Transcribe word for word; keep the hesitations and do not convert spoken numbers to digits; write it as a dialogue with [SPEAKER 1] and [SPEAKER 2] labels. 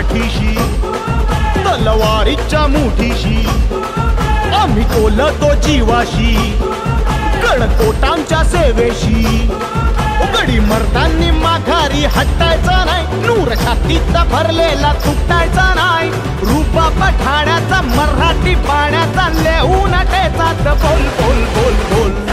[SPEAKER 1] पाठीशी तलवारीच्या मुठीशी आम्ही कोलतो जीवाशी कडकोटांच्या सेवेशी गडी मर्दांनी माघारी हटायचा नाही नूर छातीत भरलेला तुटायचा नाही रूपा पठाण्याचा मराठी पाण्याचा लेहून टेचात बोल बोल बोल बोल